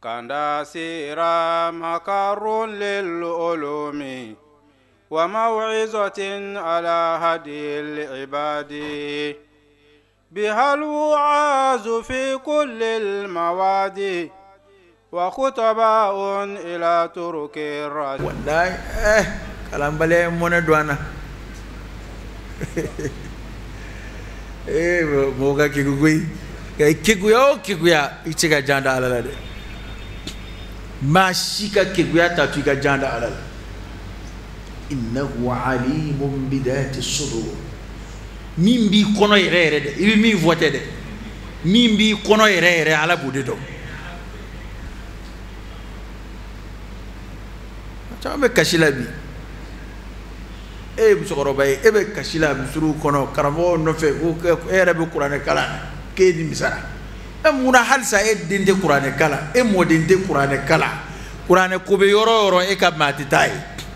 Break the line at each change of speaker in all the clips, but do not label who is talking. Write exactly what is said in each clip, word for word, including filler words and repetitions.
kanda sira makarun lil ulumi wa maw'izatin ala hadil ibadi bihal wa'azu fi kulli mawadi wa khutaba'un ila turuki rad.
Wallahi eh kalambale mona douana eh moga kigugui kay kiguya kiguya ichiga janda alala de mashika kiguya tatu ga janda alala innahu alimun bidati sudur min bi kono yere yere de ibi mi voté de min bi kono yere yere ala bude do tabe kashila bi e bu sokoro bay e be kashila bi suru kono karamo no fe ko ere be qur'ane kala ke di misara e muna halsa e dinde qur'ane kala e mo dinde qur'ane kala qur'ane ko be yoro yoro e ka mati tay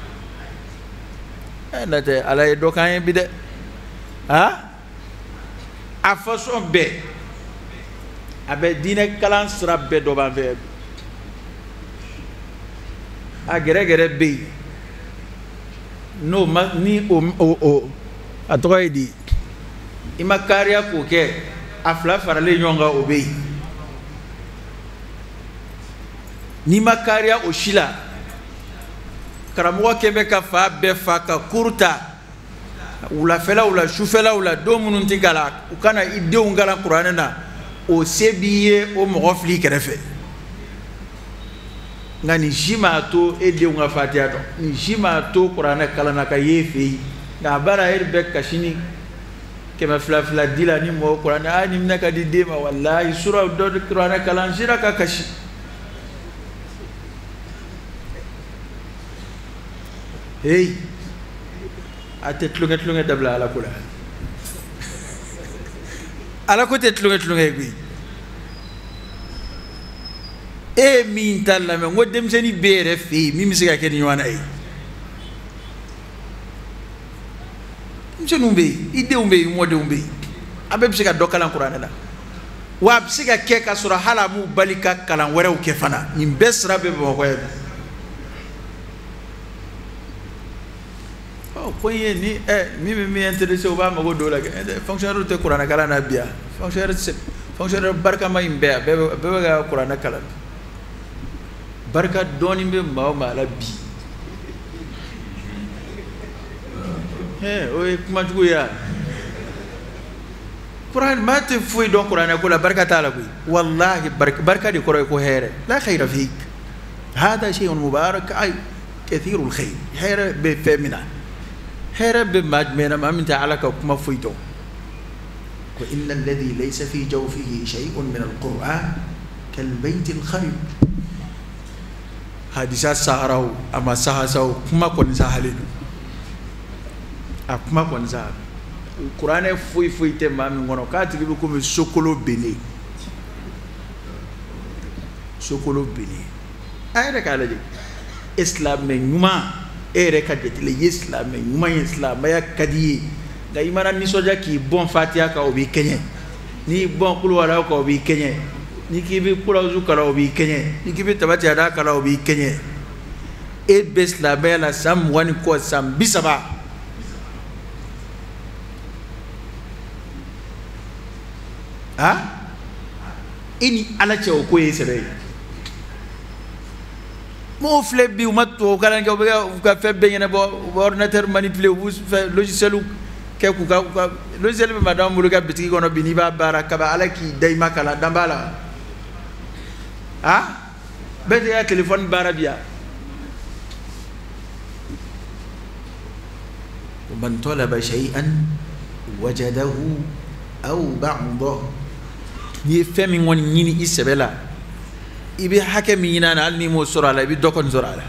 e nate ala e do kan bi de ha a façon be abe dine kala sura be do ba ve a gere gere be no ma ni o o a toy di imakaria ko ke afla farale nyonga obe ni makaria o shila karamo kebe ka fa be fa ka kurta ula fela ula shufela ula do munun tigala ukana ide ungala qur'ana na o sebiye o mogofli kerefe ngani jima to ede unga fatia do ni jima to qur'ana kala na ka yefi na bara herbe kashini kema fla fla dila ni mo qur'ana ani mnaka di dema wallahi sura do qur'ana kala njira ka kashi hey atetlunga tlunga dabla ala kula ala ko tetlunga tlunga gui e min talla me ngodem seni bere fi mi misiga ken ywana ay mjenu mbe ide umbe mode umbe abe bisiga dokala qur'ana la wa bisiga ke ka sura hala mu balika kala wara ke fana nim besra be bo ko oh koye ni eh mi mi intéressé o ba mago do la fonctionnaire te qur'ana kala na biya fonctionnaire fonctionnaire barka ma imbe be be ga qur'ana kala barka doni be ma ma la bi eh oy kuma jugo ya Quran ma te foi don Quran ko la barka taala bi wallahi barka barka di ko ko here la khayra fik hada shay'un mubarak ay kathir al khayr here be femina here be majmena ma min ta'ala ka kuma foi don ko inna alladhi laysa fi jawfihi shay'un min al Quran kal bayt al kharib hadisa saharau ama sahasau kuma kon sahalidu akuma kon sa Quran e foi foi te mami ngono ka tigi ko mi sokolo bene sokolo bene ayre ka laje islam me nyuma ere ka de le islam me nyuma islam ya kadi ga imana ni soja ki bon fatia ka obi kenye ni bon kulu wala ka obi kenye ni ki bi kula zu kala obi kenye ni ki bi tabati ada kala obi kenye e bes la bela sam wani ko sam bisaba ha ini ala che o ko yesere mo flebi o matto kala nga ka fe benyene bo ordinateur manipuler ou fe logiciel ke ku ka logiciel be madame mo ga bitiki kono bini ba baraka ba ala ki dayma kala dambala ha bete ya téléphone barabia man talaba shay'an wajadahu aw ba'dahu ni femi ngoni nyini isebela ibi hake mi nyina na alni mo sorala ibi dokon sorala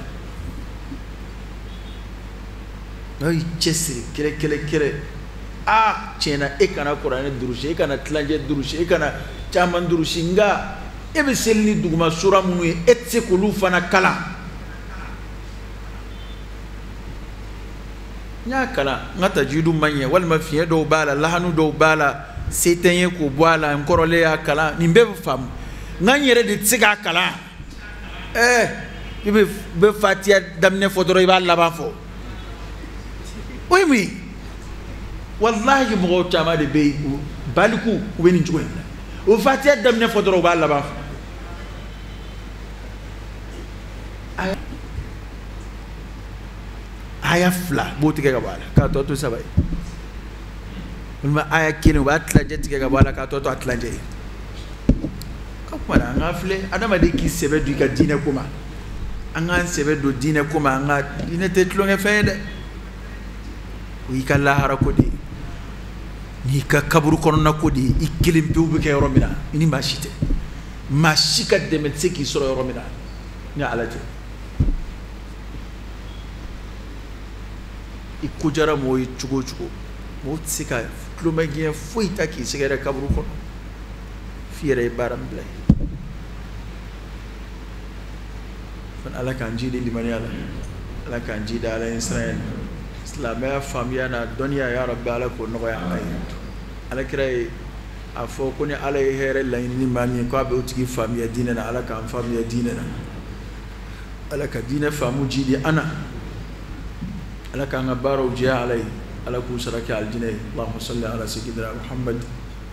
ay chesri kere kere kere ah chena ekana qur'ane durushi ekana tlanje durushi ekana chaman durushi nga ebe selni duguma sura munu etse kulu fana kala nya kala ngata jidu manye wal mafiye do bala lahanu do bala setenye ko boala nkorole ya kala nimbe fam nganyere de tsiga kala eh ibe be fatia damne fodoro iba laba fo oui oui wallahi mo chama de be baliku weni njuwe o fatia damne fodoro iba laba fo aya fla boti ke gabala ka to to sabay ma aya kene ba atlanje ke gabala ka to to atlanje akwana ngafle adama de ki sebe du ka dine kuma anga sebe do dine kuma anga dine te tlonge fede wi ka lahara ko di ni ka kaburu kono na ko di ikilim piubu ke romina ini mashite mashika de metse ki soro romina ni alaje ikujara moy chugo chugo mo tsika tluma gi fuita ki sigara kaburu kono fiere baram blay fan ala kan jidi limani ala ala kan jida ala israel islamia famia na dunya ya rabbi ala ko no ya ay ala kiray a fo ko ni ala here la ni mani ko be utigi famia dina na ala kan famia dina na ala ka dina famu jidi ana ala kan baro jia alai ala ku saraka aljinay allahumma salli ala sayyidina muhammad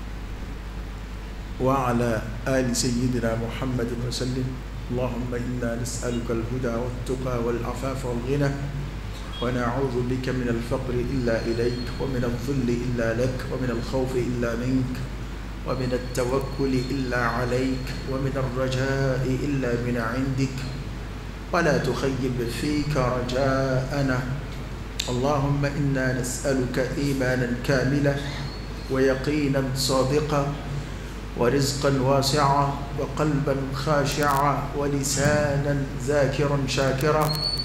وعلى آل سيدنا محمد وسلم اللهم إنا نسألك الهدى والتقى والعفاف والغنى ونعوذ بك من الفقر إلا إليك ومن الظل إلا لك ومن الخوف إلا منك ومن التوكل إلا عليك ومن الرجاء إلا من عندك ولا تخيب فيك رجاءنا اللهم إنا نسألك إيمانا كاملا ويقينا صادقا ورزقا واسعا وقلبا خاشعا ولسانا ذاكرا شاكرا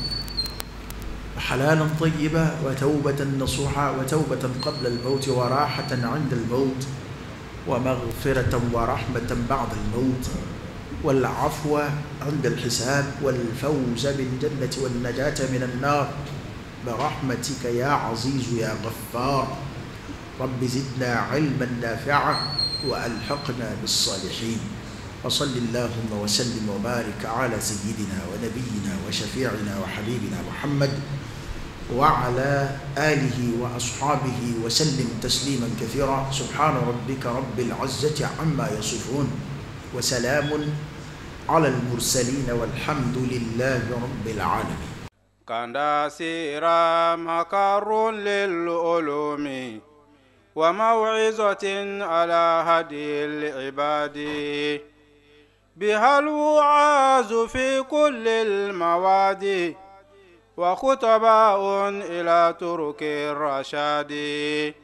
وحلالا طيبا وتوبة نصوحا وتوبة قبل الموت وراحة عند الموت ومغفرة ورحمة بعد الموت والعفو عند الحساب والفوز بالجنة والنجاة من النار برحمتك يا عزيز يا غفار رب زدنا علما نافعا وألحقنا بالصالحين وصل اللهم وسلم وبارك على سيدنا ونبينا وشفيعنا وحبيبنا محمد وعلى آله وأصحابه وسلم تسليما كثيرا سبحان ربك رب العزة عما يصفون وسلام على المرسلين والحمد لله رب العالمين
كان سيرا مكر للعلوم وموعظة على هدي العباد بها الوعاظ في كل المواد وخطباء إلى ترك الرشاد